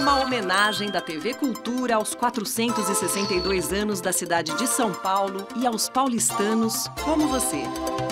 uma homenagem da TV Cultura aos 462 anos da cidade de São Paulo e aos paulistanos como você.